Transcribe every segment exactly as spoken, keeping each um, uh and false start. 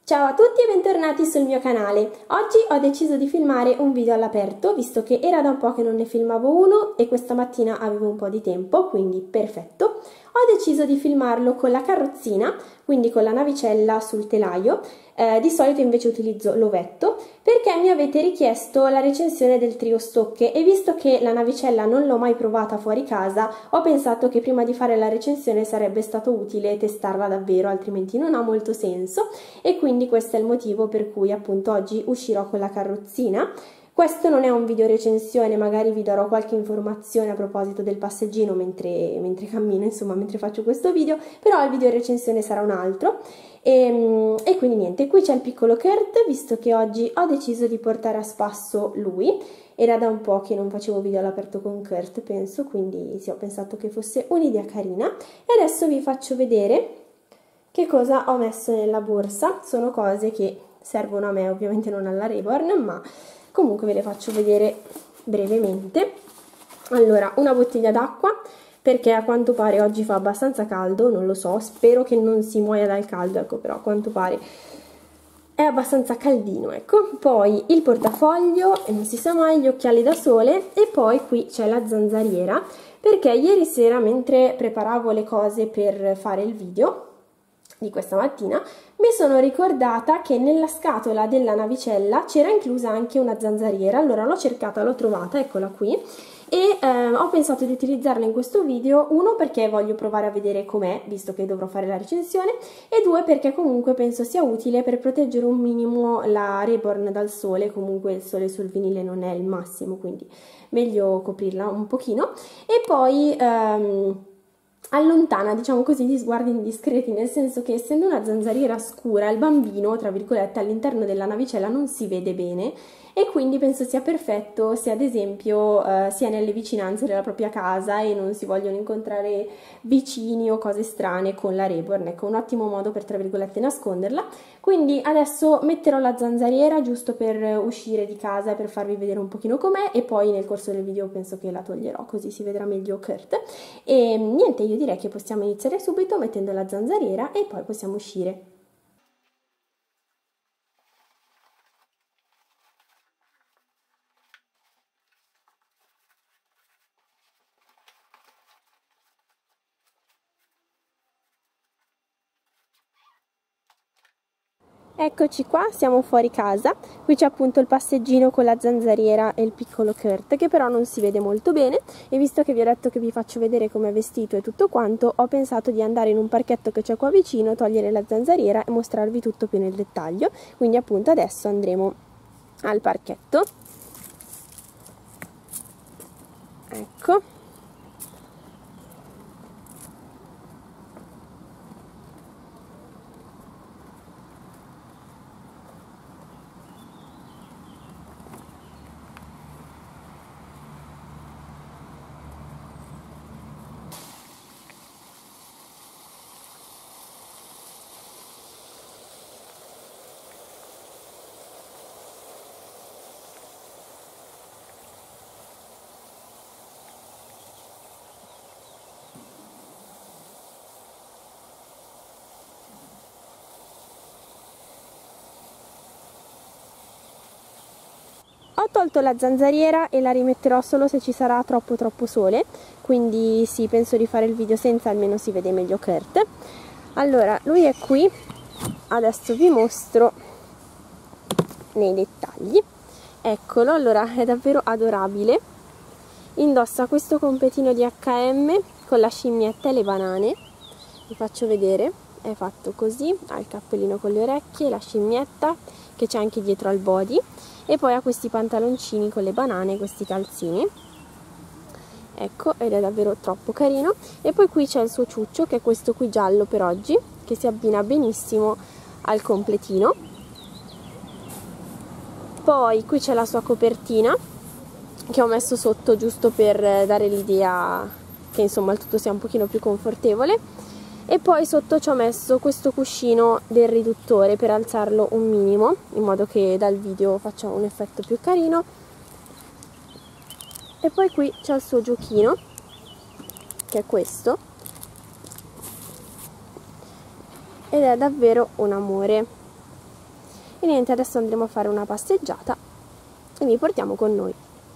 Ciao a tutti e bentornati sul mio canale. Oggi ho deciso di filmare un video all'aperto, visto che era da un po' che non ne filmavo uno e questa mattina avevo un po' di tempo, quindi perfetto. Ho deciso di filmarlo con la carrozzina, quindi con la navicella sul telaio. Eh, di solito invece utilizzo l'ovetto, perché mi avete richiesto la recensione del trio stocche e visto che la navicella non l'ho mai provata fuori casa, ho pensato che prima di fare la recensione sarebbe stato utile testarla davvero, altrimenti non ha molto senso, e quindi questo è il motivo per cui appunto oggi uscirò con la carrozzina. Questo non è un video recensione, magari vi darò qualche informazione a proposito del passeggino mentre, mentre cammino, insomma mentre faccio questo video, però il video recensione sarà un altro. E, e quindi niente, qui c'è il piccolo Kurt, visto che oggi ho deciso di portare a spasso lui. Era da un po' che non facevo video all'aperto con Kurt, penso, quindi sì, ho pensato che fosse un'idea carina. E adesso vi faccio vedere che cosa ho messo nella borsa. Sono cose che servono a me, ovviamente non alla Reborn, ma comunque ve le faccio vedere brevemente. Allora, una bottiglia d'acqua, perché a quanto pare oggi fa abbastanza caldo, non lo so, spero che non si muoia dal caldo, ecco, però a quanto pare è abbastanza caldino, ecco. Poi il portafoglio, e non si sa mai, gli occhiali da sole, e poi qui c'è la zanzariera, perché ieri sera mentre preparavo le cose per fare il video di questa mattina mi sono ricordata che nella scatola della navicella c'era inclusa anche una zanzariera. Allora l'ho cercata, l'ho trovata, eccola qui, e eh, ho pensato di utilizzarla in questo video, uno perché voglio provare a vedere com'è, visto che dovrò fare la recensione, e due perché comunque penso sia utile per proteggere un minimo la Reborn dal sole. Comunque il sole sul vinile non è il massimo, quindi meglio coprirla un pochino. E poi ehm, allontana, diciamo così, gli sguardi indiscreti, nel senso che essendo una zanzariera scura il bambino, tra virgolette, all'interno della navicella non si vede bene, e quindi penso sia perfetto se ad esempio eh, si è nelle vicinanze della propria casa e non si vogliono incontrare vicini o cose strane con la Reborn. Ecco, un ottimo modo per, tra virgolette, nasconderla. Quindi adesso metterò la zanzariera giusto per uscire di casa e per farvi vedere un pochino com'è, e poi nel corso del video penso che la toglierò, così si vedrà meglio Kurt. E niente, io direi che possiamo iniziare subito mettendo la zanzariera e poi possiamo uscire. Eccoci qua, siamo fuori casa. Qui c'è appunto il passeggino con la zanzariera e il piccolo Kurt, che però non si vede molto bene, e visto che vi ho detto che vi faccio vedere come è vestito e tutto quanto, ho pensato di andare in un parchetto che c'è qua vicino, togliere la zanzariera e mostrarvi tutto più nel dettaglio. Quindi appunto adesso andremo al parchetto. Ecco. Ho tolto la zanzariera e la rimetterò solo se ci sarà troppo troppo sole, quindi sì, penso di fare il video senza, almeno si vede meglio Kurt. Allora, lui è qui, adesso vi mostro nei dettagli. Eccolo, allora è davvero adorabile. Indossa questo completino di acca emme con la scimmietta e le banane. Vi faccio vedere, è fatto così, ha il cappellino con le orecchie, la scimmietta che c'è anche dietro al body, e poi ha questi pantaloncini con le banane e questi calzini, ecco, ed è davvero troppo carino. E poi qui c'è il suo ciuccio, che è questo qui giallo per oggi, che si abbina benissimo al completino. Poi qui c'è la sua copertina, che ho messo sotto giusto per dare l'idea che insomma il tutto sia un pochino più confortevole. E poi sotto ci ho messo questo cuscino del riduttore per alzarlo un minimo, in modo che dal video faccia un effetto più carino. E poi qui c'è il suo giochino, che è questo, ed è davvero un amore. E niente, adesso andremo a fare una passeggiata e vi portiamo con noi.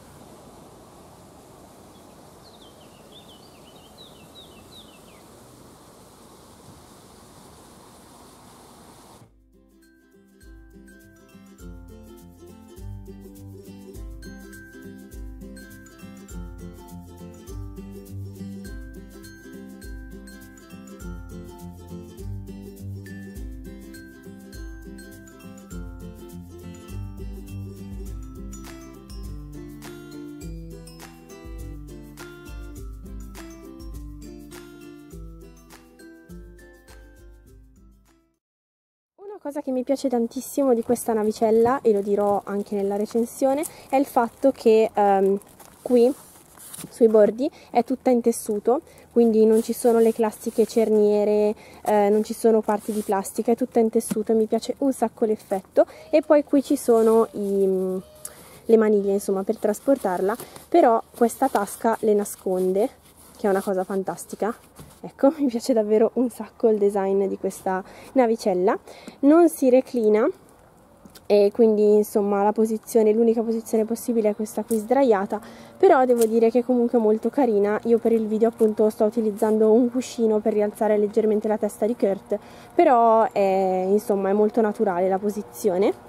Una cosa che mi piace tantissimo di questa navicella, e lo dirò anche nella recensione, è il fatto che ehm, qui sui bordi è tutta in tessuto, quindi non ci sono le classiche cerniere, eh, non ci sono parti di plastica, è tutta in tessuto e mi piace un sacco l'effetto. E poi qui ci sono i, le maniglie, insomma, per trasportarla, però questa tasca le nasconde, che è una cosa fantastica. Ecco, mi piace davvero un sacco il design di questa navicella. Non si reclina e quindi insomma la posizione, l'unica posizione possibile è questa qui sdraiata, però devo dire che comunque è molto carina. Io per il video appunto sto utilizzando un cuscino per rialzare leggermente la testa di Kurt, però è, insomma, è molto naturale la posizione.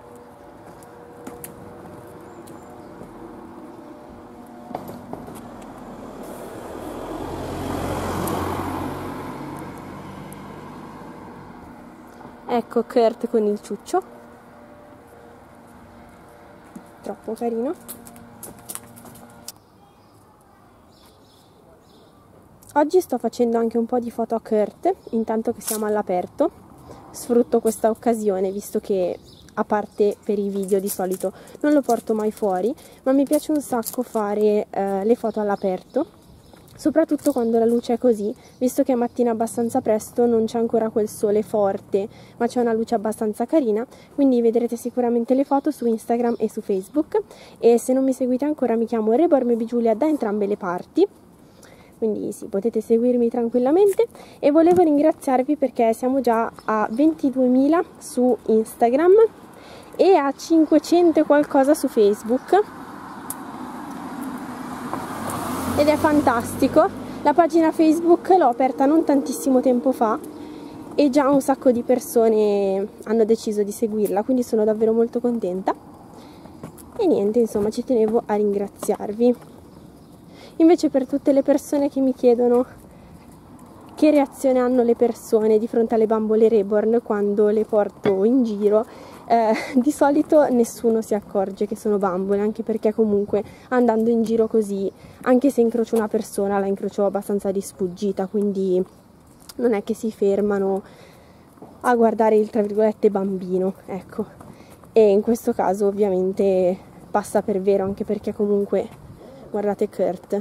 Ecco Kurt con il ciuccio, troppo carino. Oggi sto facendo anche un po' di foto a Kurt, intanto che siamo all'aperto. Sfrutto questa occasione, visto che a parte per i video di solito non lo porto mai fuori, ma mi piace un sacco fare eh, le foto all'aperto. Soprattutto quando la luce è così, visto che è mattina abbastanza presto, non c'è ancora quel sole forte, ma c'è una luce abbastanza carina, quindi vedrete sicuramente le foto su Instagram e su Facebook. E se non mi seguite ancora, mi chiamo Reborn Baby Giulia da entrambe le parti, quindi sì, potete seguirmi tranquillamente. E volevo ringraziarvi perché siamo già a ventiduemila su Instagram e a cinquecento e qualcosa su Facebook. Ed è fantastico. La pagina Facebook l'ho aperta non tantissimo tempo fa e già un sacco di persone hanno deciso di seguirla, quindi sono davvero molto contenta. E niente, insomma, ci tenevo a ringraziarvi. Invece, per tutte le persone che mi chiedono che reazione hanno le persone di fronte alle bambole Reborn quando le porto in giro, Eh, di solito nessuno si accorge che sono bambole, anche perché comunque andando in giro così, anche se incrocio una persona, la incrocio abbastanza di sfuggita, quindi non è che si fermano a guardare il, tra virgolette, bambino, ecco. E in questo caso ovviamente passa per vero, anche perché comunque, guardate Kurt,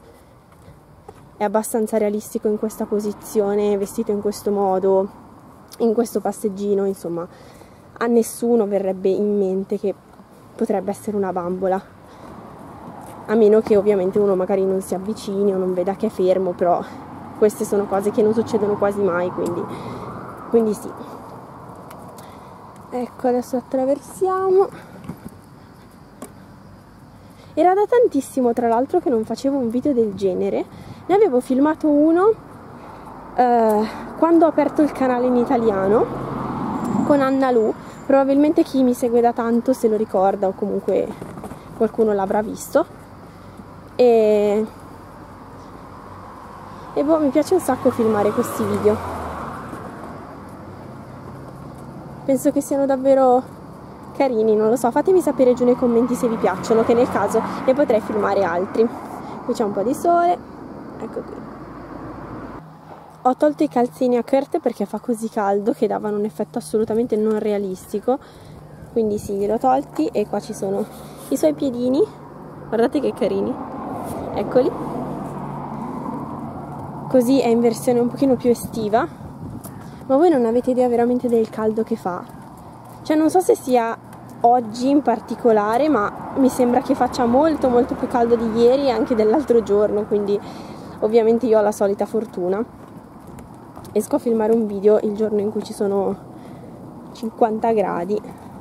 è abbastanza realistico in questa posizione, vestito in questo modo, in questo passeggino, insomma. A nessuno verrebbe in mente che potrebbe essere una bambola, a meno che ovviamente uno magari non si avvicini o non veda che è fermo, però queste sono cose che non succedono quasi mai, quindi, quindi sì. Ecco, adesso attraversiamo. Era da tantissimo, tra l'altro, che non facevo un video del genere. Ne avevo filmato uno eh, quando ho aperto il canale in italiano con Anna Lu. Probabilmente chi mi segue da tanto se lo ricorda, o comunque qualcuno l'avrà visto. E, e boh, mi piace un sacco filmare questi video. Penso che siano davvero carini, non lo so, fatemi sapere giù nei commenti se vi piacciono, che nel caso ne potrei filmare altri. Qui c'è un po' di sole, ecco qui. Ho tolto i calzini a Kurt perché fa così caldo che davano un effetto assolutamente non realistico, quindi sì, li ho tolti. E qua ci sono i suoi piedini, guardate che carini, eccoli. Così è in versione un pochino più estiva, ma voi non avete idea veramente del caldo che fa. Cioè, non so se sia oggi in particolare, ma mi sembra che faccia molto molto più caldo di ieri e anche dell'altro giorno, quindi ovviamente io ho la solita fortuna. Esco a filmare un video il giorno in cui ci sono cinquanta gradi.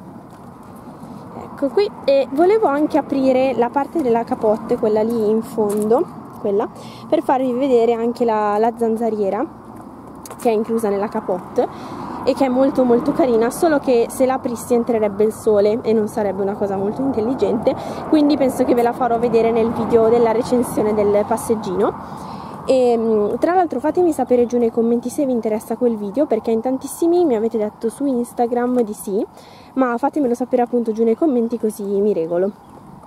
Ecco qui, e volevo anche aprire la parte della capote, quella lì in fondo, quella, per farvi vedere anche la, la zanzariera che è inclusa nella capote e che è molto molto carina, solo che se la aprissi entrerebbe il sole e non sarebbe una cosa molto intelligente, quindi penso che ve la farò vedere nel video della recensione del passeggino. E tra l'altro fatemi sapere giù nei commenti se vi interessa quel video, perché in tantissimi mi avete detto su Instagram di sì, ma fatemelo sapere appunto giù nei commenti, così mi regolo.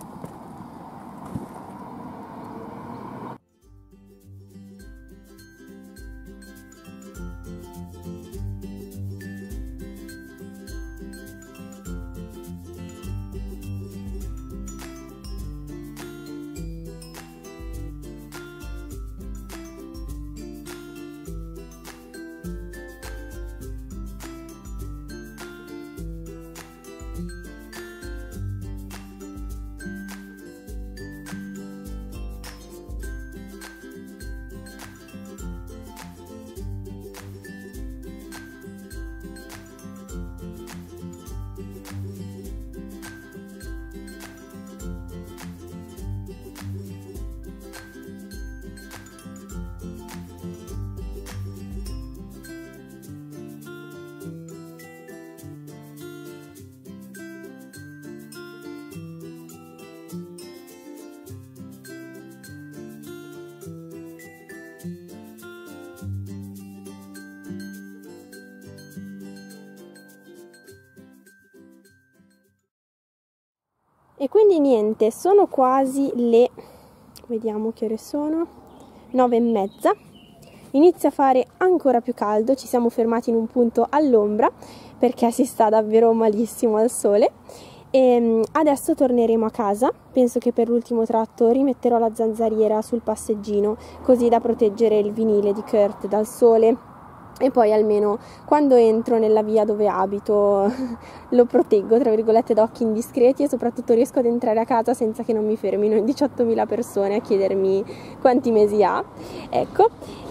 E quindi niente, sono quasi le, vediamo che ore sono, nove e mezza, inizia a fare ancora più caldo, ci siamo fermati in un punto all'ombra perché si sta davvero malissimo al sole e adesso torneremo a casa. Penso che per l'ultimo tratto rimetterò la zanzariera sul passeggino così da proteggere il vinile di Kurt dal sole, e poi almeno quando entro nella via dove abito lo proteggo tra virgolette da occhi indiscreti, e soprattutto riesco ad entrare a casa senza che non mi fermino diciottomila persone a chiedermi quanti mesi ha. Ecco,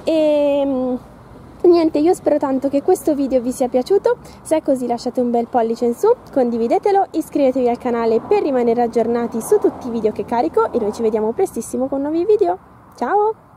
e niente, io spero tanto che questo video vi sia piaciuto. Se è così lasciate un bel pollice in su, condividetelo, iscrivetevi al canale per rimanere aggiornati su tutti i video che carico e noi ci vediamo prestissimo con nuovi video. Ciao!